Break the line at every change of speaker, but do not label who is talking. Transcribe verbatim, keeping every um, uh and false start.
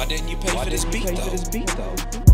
didn't you pay
Why
for this
didn't you
beat
pay
though?
for this beat though?